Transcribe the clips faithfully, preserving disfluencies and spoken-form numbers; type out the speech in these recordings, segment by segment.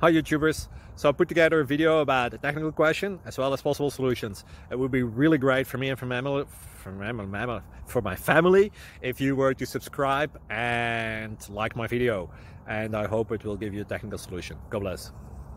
Hi YouTubers! So I put together a video about a technical question as well as possible solutions. It would be really great for me and for, mammal, for, mammal, for my family if you were to subscribe and like my video. And I hope it will give you a technical solution. God bless.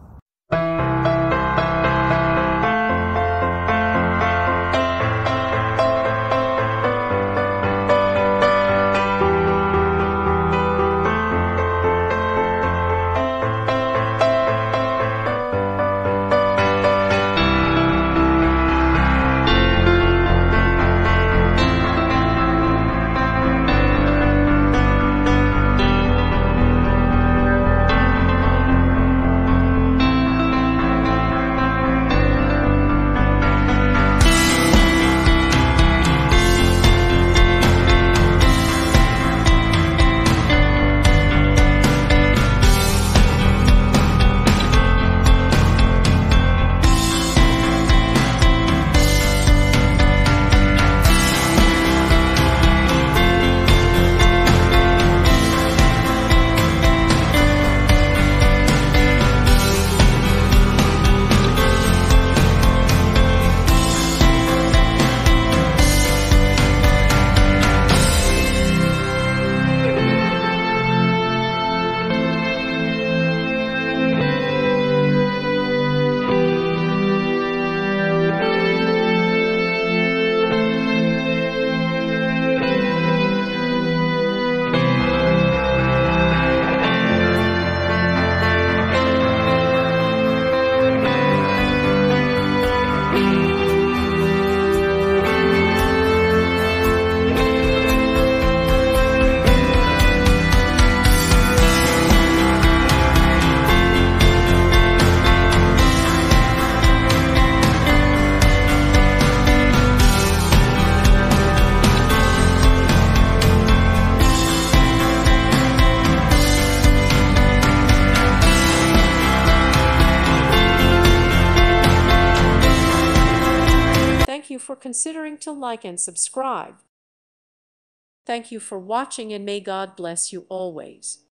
Thank you for considering to like and subscribe. Thank you for watching, and may God bless you always.